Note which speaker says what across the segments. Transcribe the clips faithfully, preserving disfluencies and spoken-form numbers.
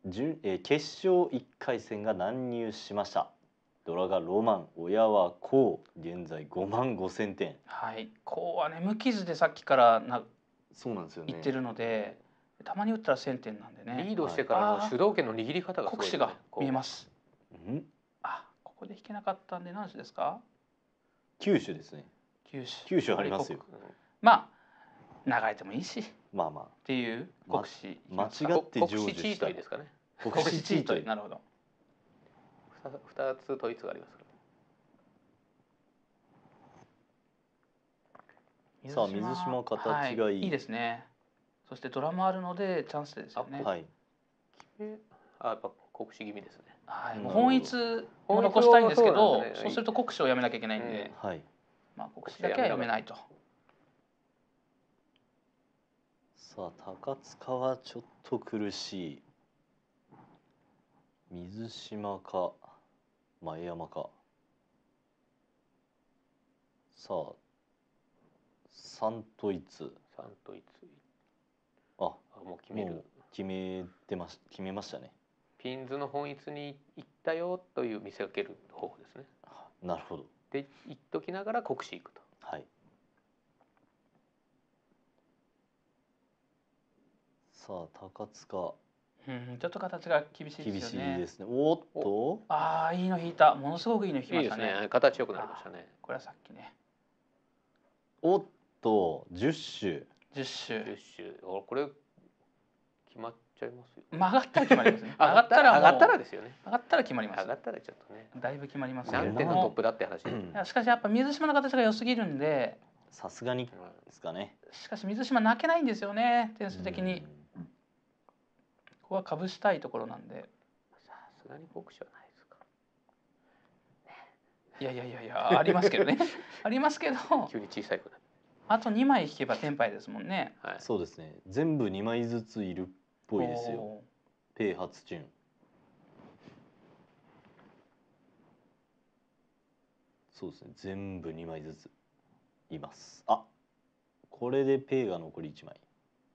Speaker 1: 準えー決勝いっかい戦が乱入しました。ドラがロマン、親はこう、現在ごまんごせんてん。
Speaker 2: はい、こうはね無傷でさっきからな
Speaker 1: そうなんですよね。
Speaker 2: 言ってるので、たまに打ったらせんてんなんでね。
Speaker 3: リードしてからの主導権の握り方がすごいですね。
Speaker 2: 国士が見えます。
Speaker 1: ん？
Speaker 2: あ、ここで引けなかったんで何種ですか？
Speaker 1: 九種ですね。
Speaker 2: 九種。
Speaker 1: 九種ありますよ。
Speaker 2: まあ流れてもいいし。
Speaker 1: まあまあ。
Speaker 2: っていう国士。
Speaker 1: 間違って成就した。
Speaker 3: 国士チートイですかね。
Speaker 2: 国士チートイ。なるほど。
Speaker 3: 二つ統一がありますから。
Speaker 1: さあ水島形がいい、
Speaker 2: はい、いいですね。そしてドラもあるのでチャンスですよね。
Speaker 1: はい。
Speaker 3: あ、やっぱ国士気味ですね。
Speaker 2: はい。もう本一を残したいんですけど、そう,、すると国士をやめなきゃいけないんで、
Speaker 1: うん、はい。
Speaker 2: まあ国士だけはやめないと。
Speaker 1: さあ高塚はちょっと苦しい。水島か前山か。さあ三統一。
Speaker 3: 三統一。
Speaker 1: あ、
Speaker 3: もう決める。
Speaker 1: 決めてまし決めましたね。
Speaker 3: ピンズの本一に行ったよという見せかける方法ですね。
Speaker 1: なるほど。
Speaker 3: で言っときながら国士行くと。
Speaker 1: はい。さあ高塚。
Speaker 2: うん、ちょっと形が厳しいですよね。
Speaker 1: 厳しいですね。おっと。
Speaker 2: ああ、いいの引いた。ものすごくいいの引きましたね。
Speaker 3: いいですね。形良くなりましたね。
Speaker 2: これはさっきね。
Speaker 1: おっと、十種。
Speaker 2: 十種。
Speaker 3: 十種。これ決まっちゃいますよ。
Speaker 2: 曲がったら決まりますね。
Speaker 3: 上がったら上がったらですよね。
Speaker 2: 上がったら決まります。
Speaker 3: 上がったらちょっとね。
Speaker 2: だいぶ決まります。
Speaker 3: 何点のトップだって話。
Speaker 2: しかしやっぱ水島の形が良すぎるんで。
Speaker 1: さすがにですかね。
Speaker 2: しかし水島泣けないんですよね。点数的に。ここはかぶしたいところなんで。
Speaker 3: さすがに国士はないですか。
Speaker 2: いやいやいやいやありますけどね。ありますけど。
Speaker 3: 急に小さい子だ。
Speaker 2: あとにまい引けばテンパイですもんね。
Speaker 1: はい。そうですね。全部にまいずついるっぽいですよ。ペイ初チューン。そうですね。全部にまいずついます。あ、これでペイが残りいちまい。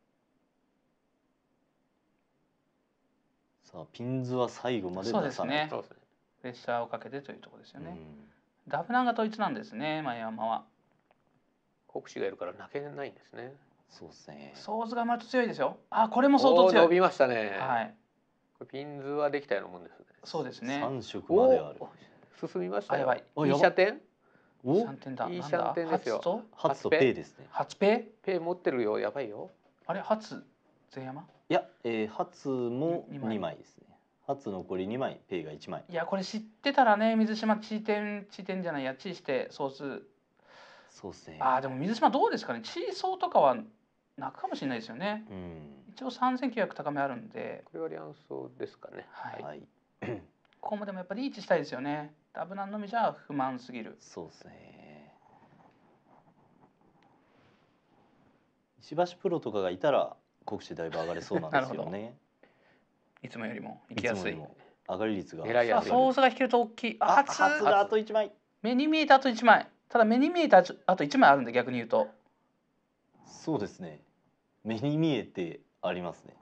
Speaker 1: さあピンズは最後まで出さない。
Speaker 2: そうですね。プレッシャーをかけてというところですよね。ダブナンが統一なんですね。前山は。
Speaker 3: 国士がいるから泣けないんですね。
Speaker 1: そうですね。
Speaker 2: ソーズがまると強いですよ。あ、これも相当強い。
Speaker 3: 伸びましたね。
Speaker 2: はい。
Speaker 3: ピンズはできたようなもんですね。
Speaker 2: そうですね。
Speaker 1: 三色まである。
Speaker 3: 進みましたよ。
Speaker 2: やばい。
Speaker 3: いい射点？
Speaker 2: いい射点だ。
Speaker 3: いい射点ですよ。
Speaker 1: 初とペイですね。
Speaker 2: 初ペイ？
Speaker 3: ペイ持ってるよ。やばいよ。
Speaker 2: あれ初前山？
Speaker 1: いや、えー、初もにまいですね。初残りにまい、ペイがいちまい。
Speaker 2: いやこれ知ってたらね、水島チー点チー点じゃないやチーしてソース。
Speaker 1: そうですね。
Speaker 2: ああでも水島どうですかね。チーソーとかは泣くかもしれないですよね。うん、一応さんぜんきゅうひゃく高めあるんで。
Speaker 3: これはリャンソーですかね。
Speaker 2: はい。ここもでもやっぱリーチしたいですよね。ダブナンのみじゃ不満すぎる。
Speaker 1: そうですね。石橋プロとかがいたら国士だいぶ上がれそうなんですよね。
Speaker 2: いつもよりも行きやすい。
Speaker 1: 上がり率が。
Speaker 3: 狙いやすい。
Speaker 2: ソースが引けると大きい。あ、
Speaker 1: 初があといちまい。
Speaker 2: 目に見えたあといちまい。ただ目に見えたあといちまいあるんで逆に言うと。
Speaker 1: そうですね。目に見えてありますね。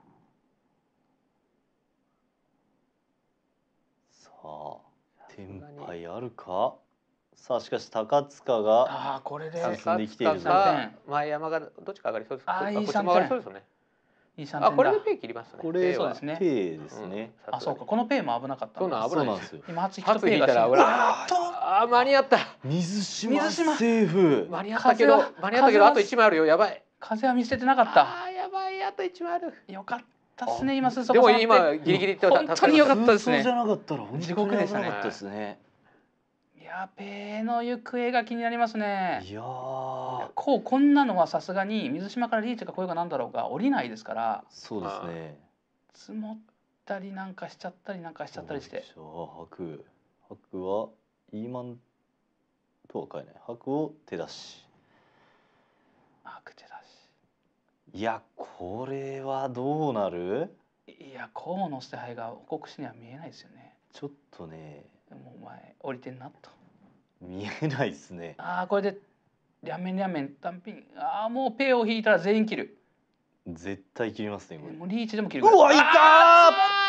Speaker 1: さあ、テンパイあるか。さあしかし高塚が進んできているぞ。
Speaker 3: 前山がどっちか上がりそうです。
Speaker 2: あ、いい
Speaker 3: こっちも上がりそうですよね。
Speaker 2: あ、
Speaker 3: これでペイ切りますね。
Speaker 1: これそうですね。ペイですね。
Speaker 2: あ、そうか。このペイも危なかった。
Speaker 3: そうなん危ないですよ。
Speaker 2: 今初引くとペイが
Speaker 3: らあ、間に合った。
Speaker 1: 水島セーフ。
Speaker 3: 間に合ったけど間に合ったけどあといちまいあるよ。やばい。
Speaker 2: 風は見捨ててなかった。
Speaker 3: あ、やばい。あといちまいある。
Speaker 2: よかったですね。今
Speaker 3: でも今ギリギリって
Speaker 2: 本当によかったですね。
Speaker 1: そうじゃなかったら
Speaker 2: 地獄でしたね。いやペイの行方が気になりますね。
Speaker 1: いや
Speaker 2: こうこんなのはさすがに水島からリーチがこういうかなんだろうが降りないですから。
Speaker 1: そうですね。
Speaker 2: 積もったりなんかしちゃったりなんかしちゃったりして。
Speaker 1: 白白はイーマンとは変えない。白を手出し。
Speaker 2: 白手出し。い
Speaker 1: やこれはどうなる？
Speaker 2: いやこうの捨て牌が国士には見えないですよね。
Speaker 1: ちょっとね。
Speaker 2: もうお前降りてんなと。
Speaker 1: 見えないですね。
Speaker 2: ああこれで両面両面単品。ああもうペイを引いたら全員切る。
Speaker 1: 絶対切りますねこれ。
Speaker 2: もうリーチでも切る。
Speaker 1: うわいったー。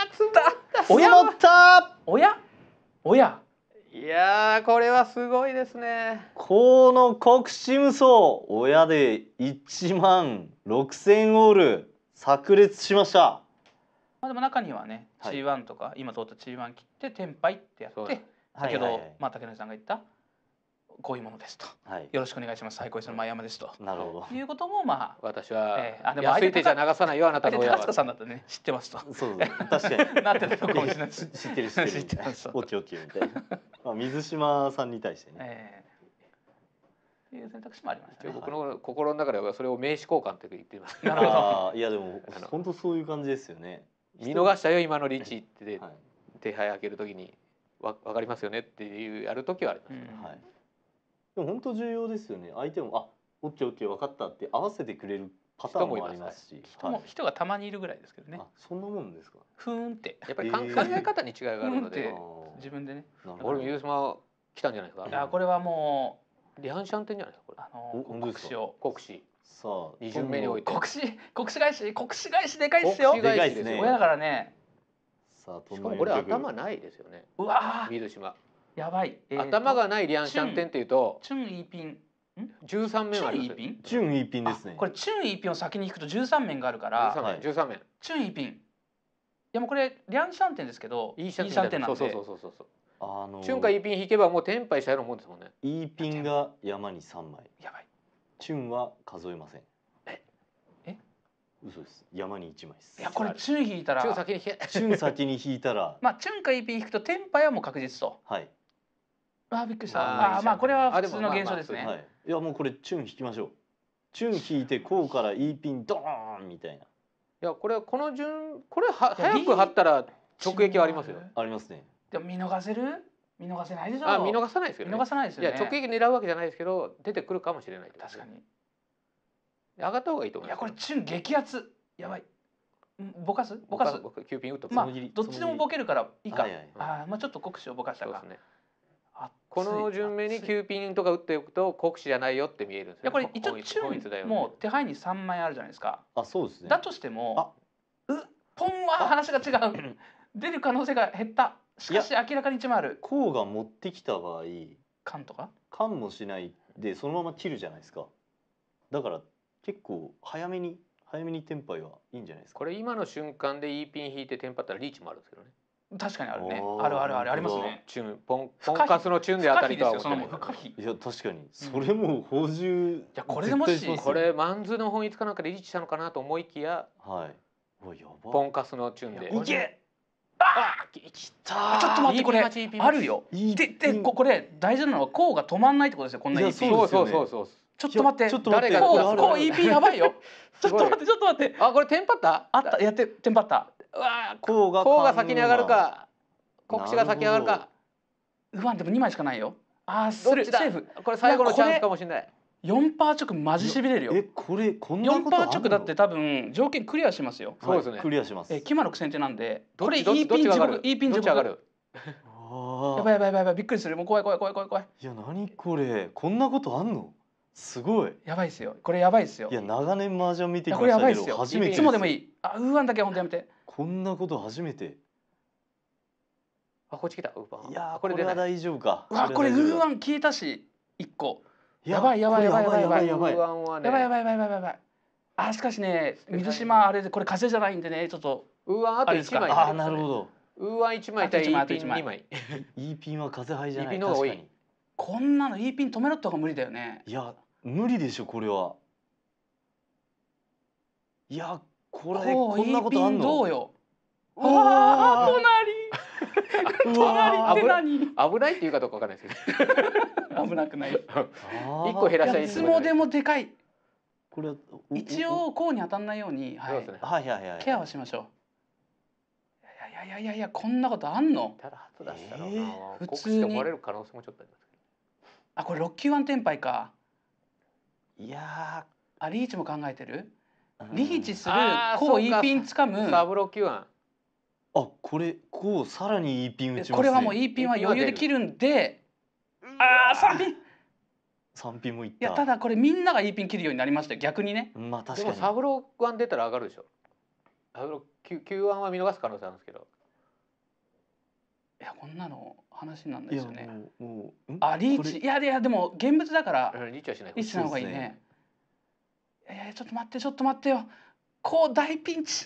Speaker 2: おや
Speaker 1: 積もった
Speaker 2: おやおや
Speaker 3: いやーこれはすごいですね。
Speaker 1: この国士無双親でいちまんろくせんオール炸裂しました。
Speaker 2: まあでも中にはね、
Speaker 1: はい
Speaker 2: チーワン とか今通った チーワン 切ってテンパイってやっ
Speaker 3: そう
Speaker 2: て、先ほどまあ竹野さんが言ったこういうものですと、
Speaker 1: はい
Speaker 2: よろしくお願いします、最高一の前山ですと
Speaker 1: なるほ
Speaker 2: いうこともまあ
Speaker 3: 私は
Speaker 2: ええあでも
Speaker 3: 安い手じゃ流さないよあなた
Speaker 2: 相手
Speaker 3: の親は。
Speaker 2: 高塚さんだったらね知ってますと
Speaker 1: どそう確かに
Speaker 2: なってたのかもしれないです。
Speaker 1: 知ってる知ってるみたいな
Speaker 2: 知ってます
Speaker 1: オッケーオッケーみたいなまあ水島さんに対してね
Speaker 2: ええっていう選択肢もありましたね。
Speaker 3: 一応僕の心の中ではそれを名刺交換って言っています。
Speaker 2: なるほど。
Speaker 1: あーいやでも
Speaker 3: あの
Speaker 1: 本当そういう感じですよね。
Speaker 3: 見逃したよ今のリーチって
Speaker 1: はい
Speaker 3: 手配開けるときにわ分かりますよねっていうやるときはあります。
Speaker 2: うん
Speaker 1: はいでも本当重要ですよね。相手もあオッケーオッケー分かったって合わせてくれるパターンもありますし、
Speaker 2: 人も人がたまにいるぐらいですけどね
Speaker 1: あ。そんなもんですか。
Speaker 2: ふーんって
Speaker 3: やっぱりかん
Speaker 1: えー
Speaker 3: 考え方に違いがあるの
Speaker 2: うん
Speaker 3: で
Speaker 1: あ、
Speaker 2: 自分でね。
Speaker 1: ーなるほど
Speaker 3: 俺もユースマ来たんじゃないですか。
Speaker 2: あこれはも
Speaker 3: リハンシャンテンじゃないですかこ
Speaker 2: うあ
Speaker 1: お
Speaker 2: の
Speaker 1: 本当ですか
Speaker 2: 国士を
Speaker 3: れ。国士
Speaker 1: さあ
Speaker 3: 二巡目において
Speaker 2: 国士国士返し国士返しでかいっすよ。
Speaker 3: 国士返し
Speaker 1: でかいですね
Speaker 2: 親だからね。
Speaker 1: さあ
Speaker 3: しかもこれ頭ないですよね。
Speaker 2: うわー
Speaker 3: 水島。
Speaker 2: やばい。えーと
Speaker 3: 頭がないリアンシャンテンっていうと
Speaker 2: チュンイーピン。
Speaker 3: じゅうさん面あります。
Speaker 2: チュンイーピン。
Speaker 1: チュン一品ですね。
Speaker 2: あこれチュンイーピンを先に引くとじゅうさん面があるから
Speaker 3: 13
Speaker 1: はい
Speaker 3: 面、じゅうさん面。
Speaker 2: チュンイーピン。いやもうこれリャンシャンテンですけど
Speaker 3: いいシャン
Speaker 2: イーシャンテンなんで。
Speaker 3: そうそうそうそうそう。
Speaker 1: あの
Speaker 3: チュンかイーピン引けばもうテンパイしたようなもんですもんね。
Speaker 1: イーピンが山にさんまい、
Speaker 2: やばい。
Speaker 1: チュンは数えません。
Speaker 2: ええ
Speaker 1: 嘘です。山にいちまいです。
Speaker 2: いやこれチュン引いたら
Speaker 3: チュン先に引け。
Speaker 1: チュン先に引いたら
Speaker 2: まあチュンかイーピン引くとテンパイはもう確実と。
Speaker 1: はい
Speaker 2: あーびっくりした。
Speaker 3: あー
Speaker 2: あーまあこれは
Speaker 3: あでも
Speaker 2: 普通の現象ですね。
Speaker 1: はい。いやもうこれチュン引きましょう。チュン引いてこうからイーピンドーンみたいな。
Speaker 3: いやこれこの順これはい
Speaker 2: や
Speaker 3: 早く張ったら直撃はありますよ。
Speaker 1: ありますね。
Speaker 2: でも見逃せる？見逃せないでしょ。
Speaker 3: あ見逃さないですけどね。
Speaker 2: 見逃さないです
Speaker 3: い
Speaker 2: よね。
Speaker 3: や直撃狙うわけじゃないですけど出てくるかもしれない。
Speaker 2: 確かに。
Speaker 3: 上がった方がいいと思
Speaker 2: いや
Speaker 3: います。
Speaker 2: これチュン激アツ。やばい。んぼかす？ぼかす？
Speaker 3: 僕キューピン打っとく。
Speaker 2: まあ
Speaker 1: その切り
Speaker 2: どっちでもボケるからいいか。
Speaker 1: はいはい
Speaker 2: あーまあちょっと国士をぼかしたか
Speaker 3: そうです。ね。
Speaker 2: あ
Speaker 3: この順目にキューピンとか打っておくと国士じゃないよって見えるんですよね。
Speaker 2: いやこれ一応
Speaker 3: 本一
Speaker 2: チ
Speaker 3: 本一だよ
Speaker 2: ュンもう手配にさんまいあるじゃないですか。
Speaker 1: あそうですね。
Speaker 2: だとしてもうポンは話が違う。出る可能性が減った。しかし明らかにいちまいある。
Speaker 1: こうが持ってきた場合、
Speaker 2: 缶とか？
Speaker 1: 缶もしないでそのまま切るじゃないですか。だから結構早めに早めにテンパイはいいんじゃないですか。
Speaker 3: これ今の瞬間で E ピン引いてテンパったらリーチもあるんですけどね。
Speaker 2: 確かにあるね。
Speaker 1: おー
Speaker 2: あるあるあるあります
Speaker 1: 本当だ
Speaker 2: ね。
Speaker 3: チュンポンポ
Speaker 2: 不可避
Speaker 3: ンカスのチュンで当たりとは
Speaker 2: 不可避ですよ。そのもう
Speaker 3: 思ってない
Speaker 2: 不可避。
Speaker 1: いや確かにそれもう補充い
Speaker 2: やこれでもし
Speaker 3: これマンズの本一かなんかでリーチしたのかなと思いきや
Speaker 1: はい。うわやば。
Speaker 3: ポンカスのチュンで。
Speaker 2: いけ。
Speaker 3: あきた
Speaker 2: あちょっと待ってこれ
Speaker 3: E ピン待ち E ピン
Speaker 2: あるよ。
Speaker 1: いい
Speaker 2: ででここれ大事なのはこうが止まんないってことですよ。こんない
Speaker 1: や
Speaker 2: いピン。
Speaker 1: そう
Speaker 3: そう
Speaker 1: ですよね
Speaker 3: そうそうそう。
Speaker 2: ちょっと待って。
Speaker 1: ちょっと待って
Speaker 3: 誰が
Speaker 2: こう
Speaker 1: あるある
Speaker 2: こういいピンやばいよ。ちょっ
Speaker 3: すごい
Speaker 2: と待ってちょっと待って。
Speaker 3: あこれテンパった？
Speaker 2: あったやってテンパった。
Speaker 3: うわ
Speaker 1: こうが
Speaker 3: こうが先に上がるか国士が先上がるか。
Speaker 2: うわでもにまいしかないよ。あーす
Speaker 3: どっちだ
Speaker 2: るセーフ。
Speaker 3: これ最後のチャンスかもしれない。
Speaker 2: よんパーセント直マジしびれるよ。
Speaker 1: えこれこんな
Speaker 2: よんパーセン
Speaker 1: ことあるの
Speaker 2: ト直だって多分条件クリアしますよ。
Speaker 3: そうですね
Speaker 1: はいクリアします。
Speaker 2: えキマのく先手なんで。これいい
Speaker 3: どっちどっ
Speaker 2: ピン地
Speaker 3: ちが上がる？
Speaker 2: 獄いいピン地獄。
Speaker 3: どっち上がる？
Speaker 1: あ
Speaker 2: やばいやばいやばいやばいびっくりする。もう怖い怖い怖い怖い怖い。
Speaker 1: いや何これこんなことあんのすごい。
Speaker 2: やばいっすよ。これやばいっすよ。
Speaker 1: いや長年麻雀見てき
Speaker 2: いやこれや
Speaker 1: ましたけ
Speaker 2: ばいっすよ。
Speaker 1: ど初めて
Speaker 2: いつもでもい
Speaker 1: い。
Speaker 2: い。あウーワンだけは本当やめて。
Speaker 1: こんなこと初めて。
Speaker 3: あこっち来た。ウーパン
Speaker 1: いやー
Speaker 3: これ出ない。
Speaker 1: これは大丈夫か。
Speaker 2: うわこれウーワ
Speaker 1: ン
Speaker 2: ン消えたしいっこ。やばいやばいやばいやばい
Speaker 1: やばいやばい
Speaker 3: ウーワンはね
Speaker 2: やばいやばいやばいやばいやばい。あしかしね水島あれでこれ風じゃないんでねちょっと
Speaker 3: ウーワンあと一枚に
Speaker 1: ああ
Speaker 3: りますね
Speaker 1: なるほど。
Speaker 3: ウーワン一枚対 E
Speaker 2: あと一枚
Speaker 3: ピン二枚。
Speaker 1: イーピンは風杯じゃない。
Speaker 3: イーピンの方が多い
Speaker 1: 確かに
Speaker 2: こんなのいいピン止めろって方が無理だよね。
Speaker 1: いや無理でしょこれは。いやこれ
Speaker 2: こう
Speaker 1: こんなことあん
Speaker 2: いいピンどう
Speaker 1: の。
Speaker 2: よ。
Speaker 1: うわー
Speaker 2: あー
Speaker 1: う
Speaker 2: 隣
Speaker 1: わ
Speaker 2: 隣って何？
Speaker 3: 危ないっていうかどうかわかんないですけど。
Speaker 2: 危なくない。い
Speaker 3: 一個減らしちゃいい
Speaker 2: やつもでもでかい。
Speaker 1: これはお
Speaker 2: 一応こうに当たんないように、はい
Speaker 3: そうですね。
Speaker 1: はいはいはい。
Speaker 2: ケアはしましょう。いやいやいやいやいやこんなことあんの？
Speaker 3: ただ初出したらな、
Speaker 1: え
Speaker 2: ー
Speaker 3: 国士
Speaker 2: 普通に
Speaker 3: と思われる可能性もちょっとありますけ
Speaker 2: あこれろっきゅうワンテンパイか。
Speaker 1: いや
Speaker 2: あリーチも考えてる？
Speaker 1: ー
Speaker 2: リーチする
Speaker 3: あー
Speaker 2: こ
Speaker 3: そううか
Speaker 2: いいピンつかむ。
Speaker 3: サブロキュアン。
Speaker 1: あこれこうさらにイーピン打ちますね。
Speaker 2: これはもういいピンは余裕で切るんで。ああさんピン。い
Speaker 1: 三ピンもいった。
Speaker 2: やただこれみんながいいピン切るようになりましたよ逆にね。
Speaker 1: まあ確
Speaker 3: で
Speaker 1: かに。
Speaker 3: もサブロワン出たら上がるでしょ。サブロキュキューワンは見逃す可能性あるんですけど。
Speaker 2: いやこんなの話になんないですよね。
Speaker 1: もうもう
Speaker 2: あリーチいやいやでも現物だから
Speaker 3: うんリーチはしない。
Speaker 2: リーチな方がいいね。えー、ちょっと待ってちょっと待ってよ。こう大ピンチ。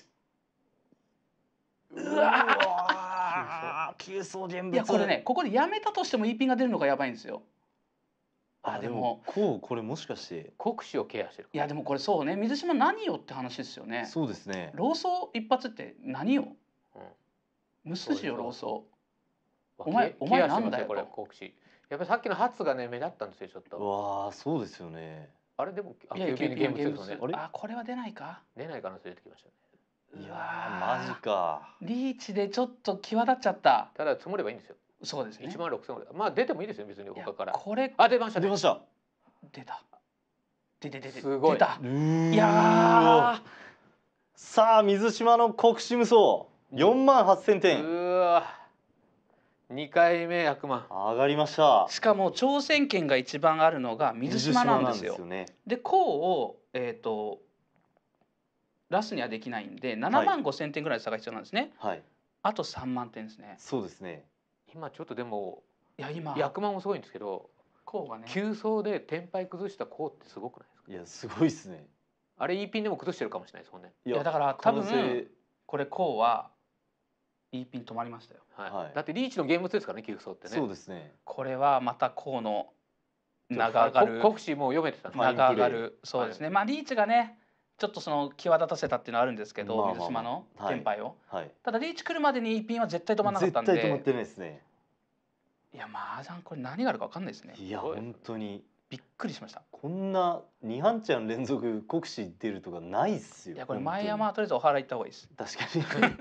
Speaker 2: うわ
Speaker 1: 急走現物。
Speaker 2: いやこれねここでやめたとしても E ピンが出るのがやばいんですよ。
Speaker 1: あでもこうこれもしかして
Speaker 3: 国士をケアしてる。
Speaker 2: いやでもこれそうね水島何よって話ですよね。
Speaker 1: そうですね。
Speaker 2: 老僧一発って何よ。無筋よ老僧。お前お前なんだよ
Speaker 3: これ国士。やっぱりさっきの発がね目立ったんですよちょっと。
Speaker 1: わあそうですよね。
Speaker 3: あれでも
Speaker 2: いやいや
Speaker 3: 急に現物ですよね。
Speaker 2: あこれは出ないか。
Speaker 3: 出ない可能性出てきましたね。
Speaker 1: いやマジか。
Speaker 2: リーチでちょっと際立っちゃった。
Speaker 3: ただ積もればいいんですよ。
Speaker 2: そうですね。
Speaker 3: 一万六千まあ出てもいいですよ別に他から。
Speaker 2: これ
Speaker 3: あ出ました
Speaker 1: 出ました。
Speaker 2: 出た。出て出て
Speaker 3: すごい。
Speaker 2: 出た。
Speaker 1: い
Speaker 2: や
Speaker 1: さあ水島の国士無双よんまんはっせんてん。
Speaker 3: うわ。にかいめひゃくまん
Speaker 1: 上がりました。
Speaker 2: しかも挑戦権が一番あるのが水島なんですよ。
Speaker 1: ね、
Speaker 2: でこうをえっ、ー、とラスにはできないんでななまんごせんてんぐらい差が必要なんですね。
Speaker 1: はい。
Speaker 2: あとさんまんてんですね。
Speaker 1: そうですね。
Speaker 3: 今ちょっとでも
Speaker 2: いや今
Speaker 3: ひゃくまんもすごいんですけど、
Speaker 2: こうがね
Speaker 3: 急走でテンパイ崩したこうってすごくないですか。
Speaker 1: いやすごいですね。
Speaker 3: あれ E ピンでも崩してるかもしれないですもんね。
Speaker 2: いやだから多分これこうは E ピン止まりましたよ。
Speaker 3: はい。
Speaker 1: はい、
Speaker 3: だってリーチの現物ですからね急走ってね。
Speaker 1: そうですね。
Speaker 2: これはまたこうの長上がる
Speaker 3: 国士もう読めてた。
Speaker 2: 長上がるそうですね。まあリーチがねちょっとその際立たせたっていうのはあるんですけど、まあまあまあ水島のテンパイを、はいはい、ただリーチ来るまでに E ピンは絶対止まらなかったんで。
Speaker 1: 絶対止まってないですね。
Speaker 2: いや麻雀これ何があるか分かんないですね。
Speaker 1: いや本当に
Speaker 2: びっくりしました。
Speaker 1: こんなに半チャン連続国士出るとかないっすよ。
Speaker 2: いやこれ前山はとりあえずお祓い行った方がいいです。
Speaker 1: 確かに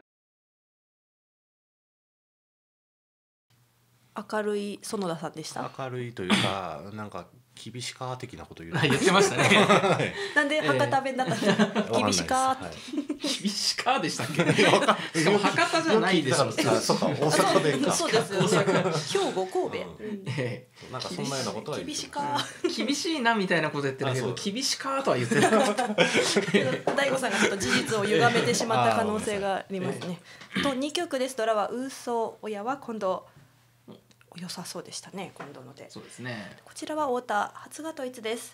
Speaker 4: 明るい園田さんでした。
Speaker 5: 明るいというかなんか厳しか的なこと言う
Speaker 2: 言ってましたね
Speaker 4: なんで博多弁だったんですか。厳しか
Speaker 2: 厳しかでしたっけしかも博多じゃないでしょ。
Speaker 5: そうか大阪弁か。
Speaker 4: そうです兵庫神戸
Speaker 5: なんかそんなようなことは
Speaker 4: 厳しか
Speaker 2: 厳しいなみたいなこと言ってるけど厳しかとは言ってない
Speaker 4: 大悟さんがちょっと事実を歪めてしまった可能性がありますね。とにきょくです。ドラはウーソー親は今度良さそうでしたね今度ので。
Speaker 2: そうですね。
Speaker 4: こちらは太田初が統一です。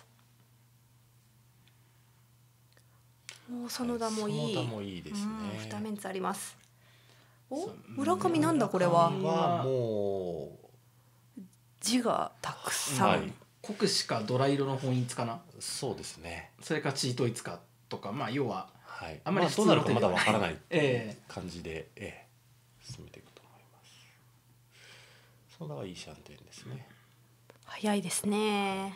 Speaker 4: もう園田もいい。
Speaker 5: 園田もいいですね。
Speaker 4: 二面あります。お村上なんだこれは。
Speaker 5: はも
Speaker 4: う字がたくさん。はい、
Speaker 2: 国士かドラ色の本一かな。
Speaker 5: そうですね。
Speaker 2: それかチートイツかとかまあ要は、
Speaker 5: はい、
Speaker 2: あんまり
Speaker 5: どうなるかまだわからない
Speaker 2: ええ
Speaker 5: 感じで、ええ、進めていくと思います。それはいいシャンテンですね。
Speaker 4: 早いですね。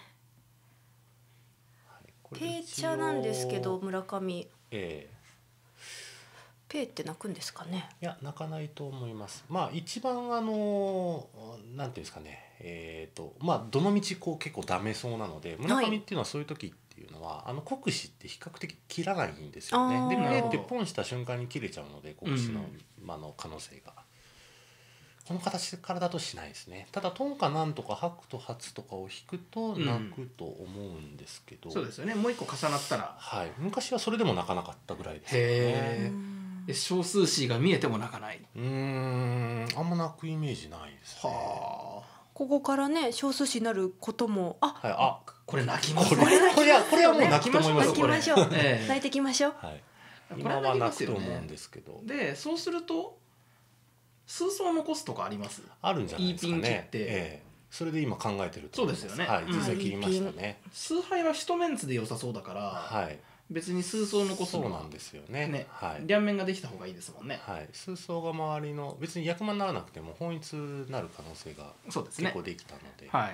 Speaker 4: ペーチャなんですけど村上、
Speaker 5: ええ、
Speaker 4: ペーって泣くんですかね。
Speaker 5: いや泣かないと思います。まあ一番あのなんていうんですかね、えーとまあどの道こう結構ダメそうなので村上っていうのはそういう時っていうのは、はい、あの国士って比較的切らないんですよね。でペーってポンした瞬間に切れちゃうので国士の、うん、まあの可能性が。この形からだとしないですね。ただトンかなんとか白と初とかを引くと泣くと思うんですけど、
Speaker 2: うん、そうですよね。もう一個重なったら、
Speaker 5: はい、昔はそれでも泣かなかったぐらいですよね。
Speaker 2: へー。少数詞が見えても泣かない。
Speaker 5: うーん、あんま泣くイメージないですね。は
Speaker 4: あ。ここからね少数詞になることもあ、
Speaker 5: はい、あ
Speaker 2: これ泣きます。
Speaker 5: これこれはこれはもう泣きと思います。
Speaker 4: 泣きましょう。えー、泣いてきましょう。
Speaker 5: はい。今は泣くと思うんですけど。
Speaker 2: でそうすると。数層残すとかあります？
Speaker 5: あるんじゃないですかね。
Speaker 2: いいピン切って、
Speaker 5: ええ、それで今考えてると
Speaker 2: そうですよね。
Speaker 5: はい、実際切りましたね。
Speaker 2: 数杯は一メンツで良さそうだから、
Speaker 5: はい、
Speaker 2: 別に数層残すのは
Speaker 5: そうなんですよね。
Speaker 2: ね、
Speaker 5: はい、
Speaker 2: 両面ができた方がいいですもんね。
Speaker 5: はい、数層が周りの別に役満にならなくても本一になる可能性が結構できたので。
Speaker 2: はい。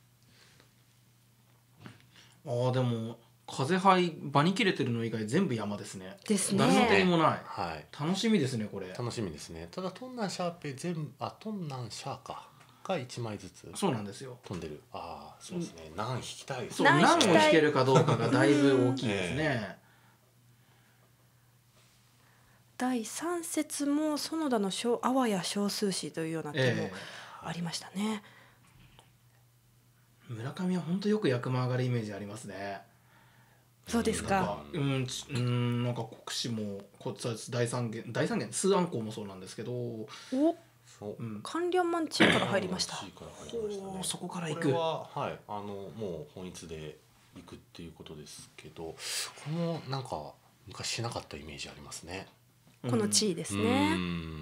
Speaker 2: ああでも。風杯場に切れてるの以外全部山ですね。
Speaker 4: ですね。
Speaker 2: 誰の手にもない。
Speaker 5: はい。
Speaker 2: 楽しみですねこれ。
Speaker 5: 楽しみですね。ただトンナンシャーペ全部あトンナンシャーかが一枚ずつ。
Speaker 2: そうなんですよ。
Speaker 5: 飛んでる。ああそうですね。何引きたい。
Speaker 2: そう何を引けるかどうかがだいぶ大きいですね。
Speaker 4: だいさん節も園田のあわや少数詞というような手もありましたね。
Speaker 2: えー、村上は本当よく役満上がるイメージありますね。
Speaker 4: そうですか。
Speaker 2: うん、うん、なんか国士もこっちだいさんげんだいさんげん数暗号もそうなんですけど、
Speaker 4: お
Speaker 5: そう
Speaker 4: 関連マンチーから入りました。
Speaker 2: そこから行く。
Speaker 5: これははいあのもう本一で行くっていうことですけど、これもなんか昔しなかったイメージありますね。
Speaker 4: この地位ですね。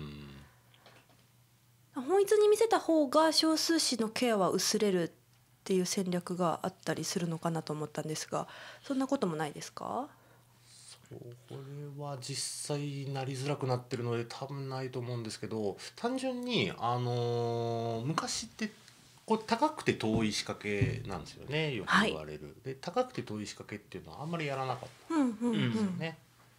Speaker 4: 本一に見せた方が少数詞のケアは薄れるっていう戦略があったりするのかなと思ったんですが、そんなこともないですか？
Speaker 5: これは実際なりづらくなってるので多分ないと思うんですけど、単純にあのー、昔ってこう高くて遠い仕掛けなんですよね、よく言われる、はい、で高くて遠い仕掛けっていうのはあんまりやらなかったんですよね、うんうんうん、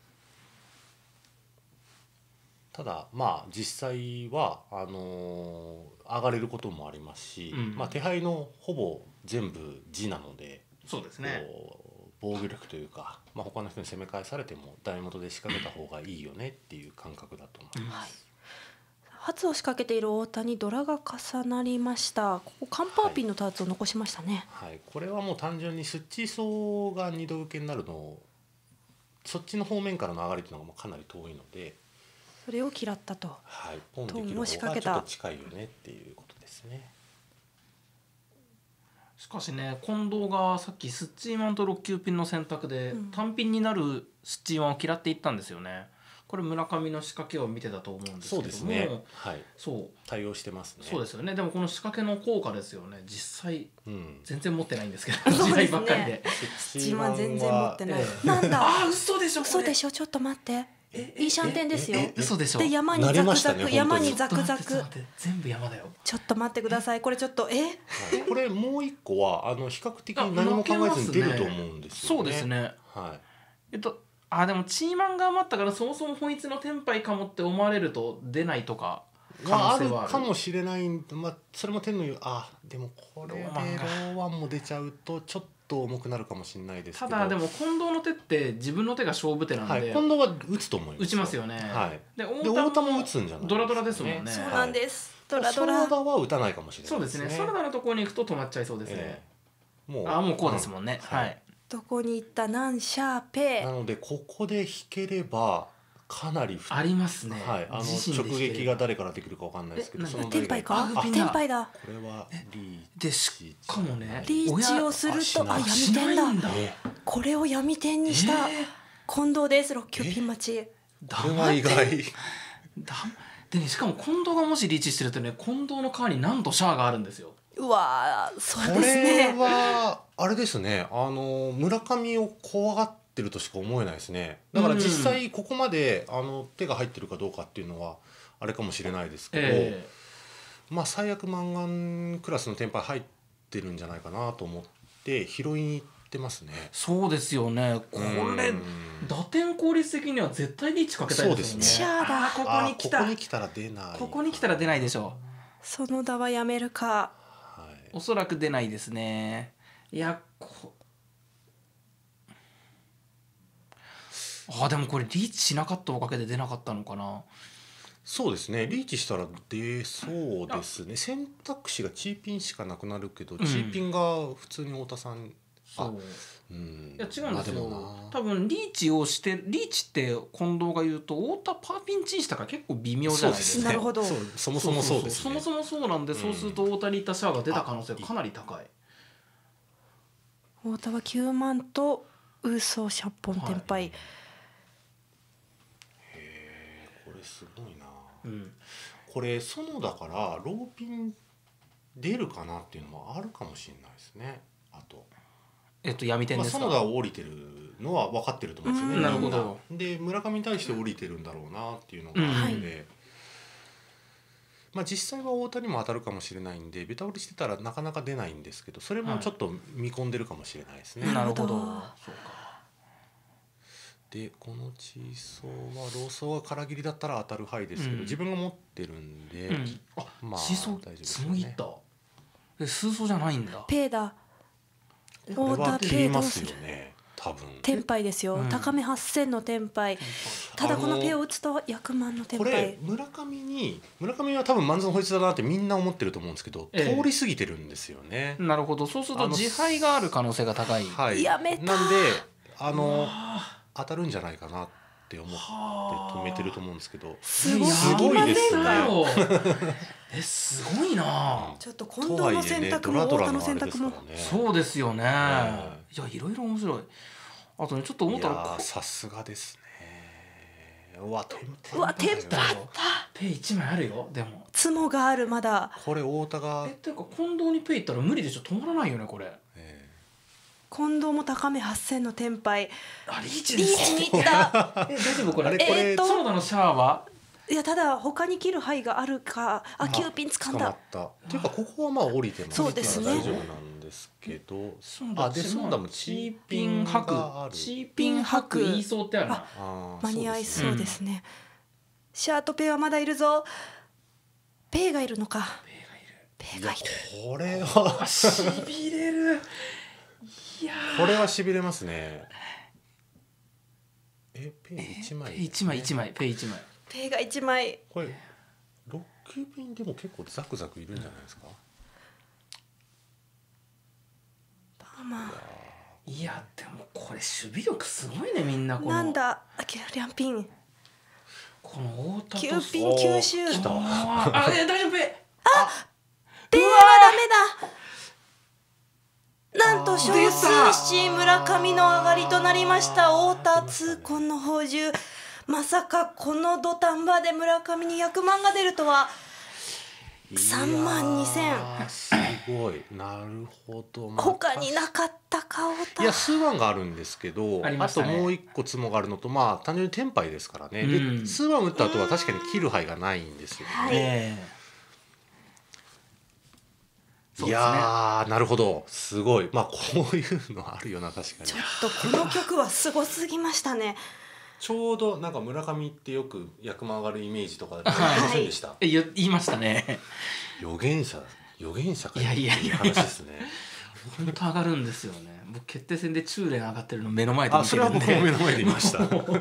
Speaker 5: ただまあ実際はあのー、上がれることもありますし、うんまあ、手配のほぼ全部地なので、
Speaker 2: そうですね、
Speaker 5: 防御力というか、まあ、他の人に攻め返されても台元で仕掛けた方がいいよねっていう感覚だと思います、はい、
Speaker 4: 発を仕掛けている太田にドラが重なりました。ここカンパーピンのターツを残しましたね、
Speaker 5: はいはい、これはもう単純にスッチーソーが二度受けになるのをそっちの方面からの上がりというのがもうかなり遠いので、
Speaker 4: それを嫌ったと、
Speaker 5: はい、ポンできる方がちょっと近いよねっていうことですね。
Speaker 2: しかしね、近藤がさっきスッチーマンとろっ級ピンの選択で単ピンになるスッチーマンを嫌っていったんですよね。これ村上の仕掛けを見てたと思うんですけども、
Speaker 5: そうですね、はい、
Speaker 2: そう
Speaker 5: 対応してますね。
Speaker 2: そうですよね。でもこの仕掛けの効果ですよね。実際、うん、全然持ってないんですけど、
Speaker 4: 時
Speaker 2: 代ばっかりで。
Speaker 4: スッチーマン全然持ってない。えー、なんだ。
Speaker 2: あ、嘘でしょ。
Speaker 4: 嘘でしょ。ちょっと待って。いいシャンテンですよ。
Speaker 2: 嘘でしょ。
Speaker 4: で山にザクザク、ね、山にザクザク。
Speaker 2: 全部山だよ。
Speaker 4: ちょっと待ってください。これちょっとえ？
Speaker 5: これもう一個はあの比較的に何も考えずに出ると思うんですよね。
Speaker 2: そうですね。
Speaker 5: はい。
Speaker 2: えっとあでもチーマンが余ったからそもそも本一のテンパイかもって思われると出ないとか可能性はある。
Speaker 5: あるかもしれない。まあそれも天の言うあでもこれでローワンも出ちゃうとちょっと重くなるかもしれないですけど、
Speaker 2: ただでも近藤の手って自分の手が勝負手なんで、はい、
Speaker 5: 近藤は打つと思います。
Speaker 2: 打ちますよね、
Speaker 5: はい、で太田も打つんじゃない、
Speaker 2: ドラドラですもんね。
Speaker 4: そうなんです、
Speaker 5: はい、ドラドラサラダは打たないかもしれない
Speaker 2: ですね。そうですね、サラダのところに行くと止まっちゃいそうですね、えー、もうあもうこうですもんね、うん、はい、
Speaker 4: どこに行ったなんシャーペ
Speaker 5: なのでここで引ければかなり
Speaker 2: ありますね、
Speaker 5: はい、あの直撃が誰からできるかわかんないですけど、その
Speaker 4: テンパイかテンパイだ。
Speaker 5: これはリ
Speaker 2: ーチでしかもね
Speaker 4: リーチをするとあ闇天だ。これを闇天にした近藤です。ろっ級ピン待ち。
Speaker 5: これは意外
Speaker 2: だでね、しかも近藤がもしリーチしてるとね、近藤の川になんとシャアがあるんですよ。
Speaker 4: うわそうですね。
Speaker 5: これはあれですね、あの村上を怖がっててるとしか思えないですね。だから実際ここまであの手が入ってるかどうかっていうのはあれかもしれないですけど、えー、まあ最悪マンガンクラスのテンパイ入ってるんじゃないかなと思って拾いに行ってますね。
Speaker 2: そうですよね。これ打点効率的には絶対リーチかけたいですよね。
Speaker 4: シャーだ。
Speaker 2: ここに来た。
Speaker 5: ここに来たら出ない。
Speaker 2: ここに来たら出ないでしょ
Speaker 4: う。その打はやめるか。
Speaker 2: はい、おそらく出ないですね。いやこあでもこれリーチしなかったおかげで出なかったのかな。
Speaker 5: そうですね、リーチしたら出そうですね。選択肢がチーピンしかなくなるけど、うん、チーピンが普通に太田さん、
Speaker 2: そう、うん、いや違うんですよ。多分リーチをしてリーチって近藤が言うと太田パーピンチンしたから結構微妙じゃないですか。
Speaker 4: なるほど。
Speaker 5: そうそもそもそうですね。
Speaker 2: そもそもそうなんで、うん、そうすると太田にいったシャアが出た可能性がかなり高い。
Speaker 4: 太田はきゅうまんとウーソーシャッポンテンパイ、はい、
Speaker 5: すごいな、うん、これ園だからローピン出るかなっていうのもあるかもしれないですね。あと
Speaker 2: えっと闇天ですか。
Speaker 5: まあ、園田を降りてるのは分かってると思うんですよね、うん、
Speaker 2: なるほど。
Speaker 5: で村上に対して降りてるんだろうなっていうのがあるので、うん、まあ、実際は太田にも当たるかもしれないんでベタ降りしてたらなかなか出ないんですけど、それもちょっと見込んでるかもしれないですね、
Speaker 2: はい、なるほど。そうか。
Speaker 5: でこのチーソーはローソーが空切りだったら当たる範囲ですけど、うん、自分が持ってるんで、うん、
Speaker 2: あまあチーソー大丈夫ですよね。つむぎったえスーソーじゃないんだ。
Speaker 4: ペーだ。
Speaker 5: これは切りますよね多分。
Speaker 4: テンパイですよ、うん、高めはっせんのテンパイ。ただこのペーを打つと役満のテンパイ。
Speaker 5: これ村上に村上は多分万全の法律だなってみんな思ってると思うんですけど、ええ、通り過ぎてるんですよね。
Speaker 2: なるほど。そうすると自敗がある可能性が高い。
Speaker 4: はい、やめた。
Speaker 5: なんであの当たるんじゃないかなっって思って止めてると思うんですけど、
Speaker 4: すご
Speaker 5: すごいですね
Speaker 2: やばいよえすごいな。
Speaker 4: ちょっと近藤の選択も太田の選択も
Speaker 2: そうですよね。いやいろいろ面白い。あとねちょっと思ったら
Speaker 5: さすがですね。うわテンパ
Speaker 4: うわテンパった
Speaker 2: ペイいちまいあるよ。でも
Speaker 4: ツモがあるまだ。
Speaker 5: これ太田が
Speaker 2: えっていうか近藤にペイいったら無理でしょ。止まらないよねこれ。
Speaker 4: 近藤も高めはっせんのテンパイ。
Speaker 2: あリーチ
Speaker 4: リーチにいった
Speaker 2: え大丈夫これ。
Speaker 5: あれこれ
Speaker 4: えーっと
Speaker 2: 角田のシャアはい
Speaker 4: やただ他に切る範囲があるか。あキューピン掴んだ。
Speaker 5: っていうかここはまあ降りてます
Speaker 4: そうですね
Speaker 5: 大丈夫なんですけど、あでソンダもチーピ
Speaker 2: ピン
Speaker 5: ン
Speaker 2: 吐
Speaker 5: がある
Speaker 2: くチーピン吐く言いそうってあるな。
Speaker 5: あー
Speaker 4: 間に合い
Speaker 5: そ
Speaker 4: そうですね。シャーとペイはまだいるぞ。ペイがいるのか。ペイがいる。
Speaker 5: これは
Speaker 2: しびれる。いや
Speaker 5: これはしびれますね。えペイ一枚
Speaker 2: ペイ一枚一枚ペイ一枚。
Speaker 4: ペイがいちまい。
Speaker 5: これロッキーピンでも結構ザクザクいるんじゃないですか。
Speaker 4: パーマ
Speaker 2: いやでもこれ守備力すごいねみんなこの。
Speaker 4: なんだあキャリャンピン。
Speaker 2: この太田と
Speaker 4: キューピン吸収。
Speaker 2: あーあえ大丈夫ペイ。
Speaker 4: ペイはダメだ。なんと少数し村上の上がりとなりました。太田痛恨の宝珠。まさかこの土壇場で村上にひゃくまんが出るとは。さんまんにせん。
Speaker 5: いやーすごいなるほど。まあ
Speaker 4: 他になかったか太田。
Speaker 5: いや数ワンがあるんですけど、あ
Speaker 2: ありましたね
Speaker 5: ともう一個ツモがあるのとまあ単純にテンパイですからね。
Speaker 2: うん
Speaker 5: で数ワン打った後は確かに切る範囲がないんですよね。
Speaker 4: はい
Speaker 2: ええ
Speaker 5: いやーなるほどすごい。まあこういうのあるよな確かに
Speaker 4: ちょ。っとこの曲はすごすぎましたね。
Speaker 5: ちょうどなんか村上ってよく役満上がるイメージとかで
Speaker 2: はい
Speaker 5: 言いませんでした。
Speaker 2: え言言いましたね。
Speaker 5: 予言者予言者か
Speaker 2: いやいやいや
Speaker 5: ってう話ですね。
Speaker 2: 本当上がるんですよね。僕決定戦で中連上がってるの目の前で
Speaker 5: あそれは
Speaker 2: 見てるんで。
Speaker 5: 僕も目の前で見ました。
Speaker 6: 先ほど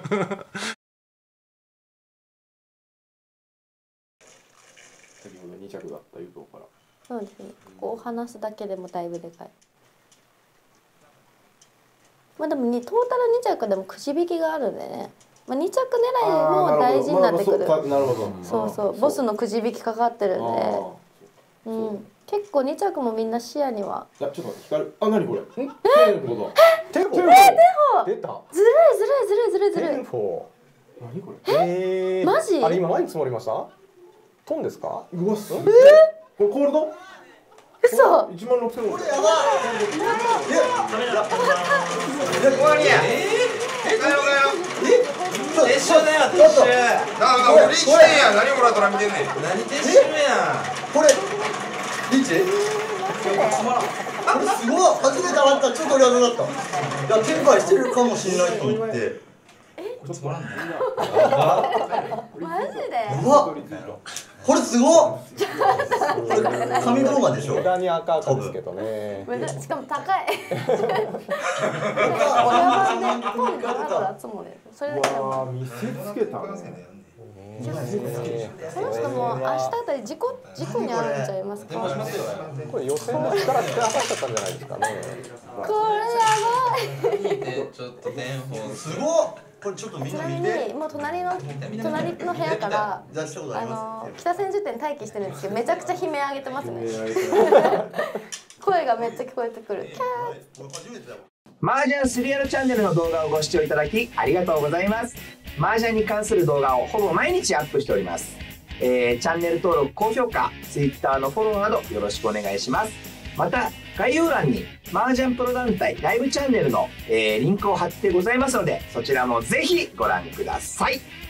Speaker 6: に着だった誘導から。
Speaker 7: そうですね。ここを離すだけでもだいぶでかい。まあでもにトータルに着でもくじ引きがあるんでね。まあに着狙いも大事になってくる。
Speaker 6: なるほど。
Speaker 7: そうそう。ボスのくじ引きかかってるんで、うん。結構に着もみんな視野には。
Speaker 6: いやちょっと待って光る。あ何これ？え？テンフォだ。テンフォ。
Speaker 7: えテンフォ。
Speaker 6: 出た。
Speaker 7: ずるいずるいずるいずるいずるい。
Speaker 6: テンフォ。何これ？えー
Speaker 7: マジ
Speaker 6: あれ今前に積もりました？トンですか？うわすごい。これコールド？
Speaker 7: 嘘。
Speaker 6: 一万六千。これやばい。
Speaker 8: 終わりや。ええ。帰ろう帰ろう。撤収だよ撤収。だから俺リーチしてんや。何俺らトラ見てんねん。何撤収や。
Speaker 9: これリーチ？これすごい初めて会ったちょっと俺はなかった。いやテンパイしてるかもしれないと思って。
Speaker 8: これつまらんね。
Speaker 7: マジで？
Speaker 9: うわこれすごっ。これ紙動画でしょ。
Speaker 6: 無駄に赤赤ですけどね。
Speaker 7: しかも高い。親番でポンドラドラつもり。それだけでも。
Speaker 6: 見せつけた。
Speaker 7: その人も明日あたり事故事故に遭うんちゃいますか。
Speaker 6: これ予選の力力入っちゃったんじゃないですかね。
Speaker 7: これやばい。
Speaker 8: ちょっとテンフォ。
Speaker 9: すごっ。これちょっとみん
Speaker 7: ちなみ
Speaker 9: な見て。
Speaker 7: にもう隣の隣の部屋から
Speaker 9: 出したことあ
Speaker 7: あ
Speaker 9: りま
Speaker 7: の北千住店待機してるんですけどめちゃくちゃ悲鳴上げてますね。声がめっちゃ聞こえてくる。キャー。
Speaker 9: す。初めてだわ。
Speaker 10: 麻雀スリアルチャンネルの動画をご視聴いただきありがとうございます。麻雀に関する動画をほぼ毎日アップしております。えー、チャンネル登録、高評価、Twitter のフォローなどよろしくお願いします。また概要欄に麻雀プロ団体ライブチャンネルの、えー、リンクを貼ってございますのでそちらもぜひご覧ください。